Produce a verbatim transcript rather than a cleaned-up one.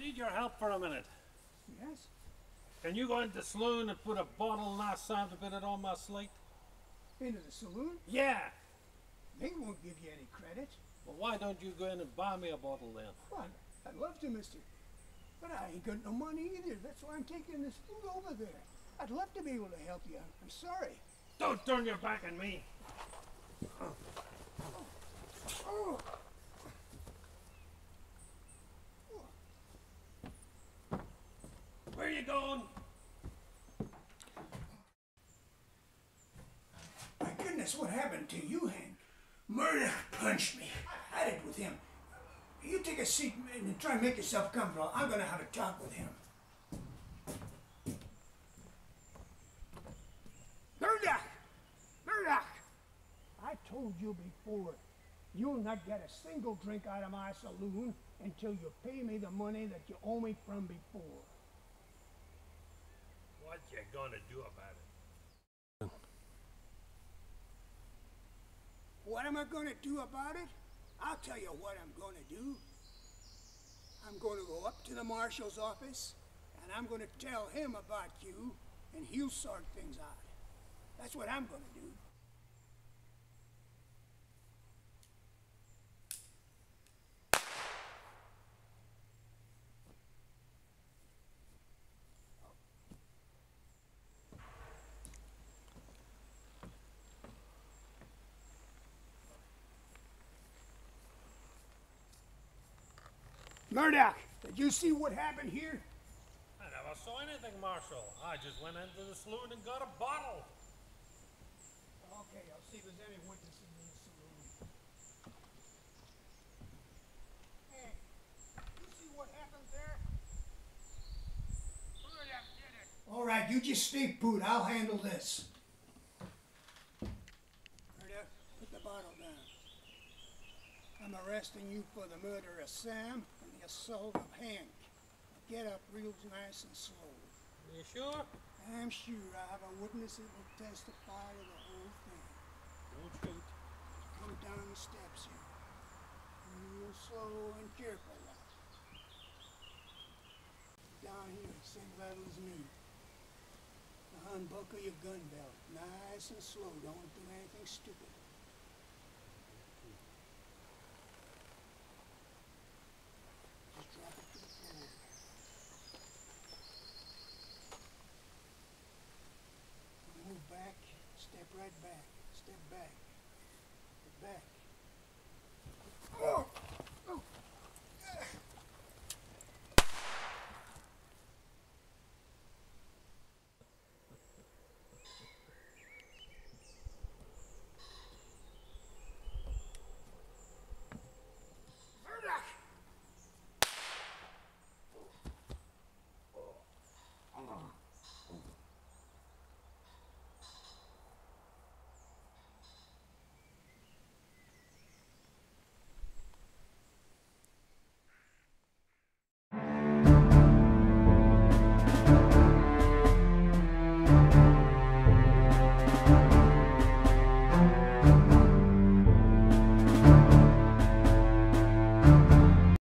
need your help for a minute. Yes? Can you go into the saloon and put a bottle and ask Sam to put it on my slate? Into the saloon? Yeah. They won't give you any credit. Well, why don't you go in and buy me a bottle then? Well, I'd love to, mister. But I ain't got no money either. That's why I'm taking this food over there. I'd love to be able to help you. I'm sorry. Don't turn your back on me. Oh. Where you going? My goodness, what happened to you, Hank? Murdoch punched me. I had it with him. You take a seat and try and make yourself comfortable. I'm going to have a talk with him. Murdoch! Murdoch! I told you before, you'll not get a single drink out of my saloon until you pay me the money that you owe me from before. What you gonna do about it? What am I going to do about it? I'll tell you what I'm going to do. I'm going to go up to the marshal's office, and I'm going to tell him about you, and he'll sort things out. That's what I'm going to do. Murdoch, did you see what happened here? I never saw anything, Marshal. I just went into the saloon and got a bottle. Okay, I'll see if there's any witnesses in the saloon. Hey, you see what happened there? Murdoch did it. All right, you just stay put. I'll handle this. Murdoch, put the bottle down. I'm arresting you for the murder of Sam and the assault of Hank. Get up real nice and slow. You sure? I'm sure I have a witness that will testify to the whole thing. Don't shoot. Come down the steps here. Real slow and careful. Down here, same level as me. Now unbuckle your gun belt. Nice and slow. Don't do anything stupid. Just drop it to the floor. Move back. Step right back. Step back. Step back.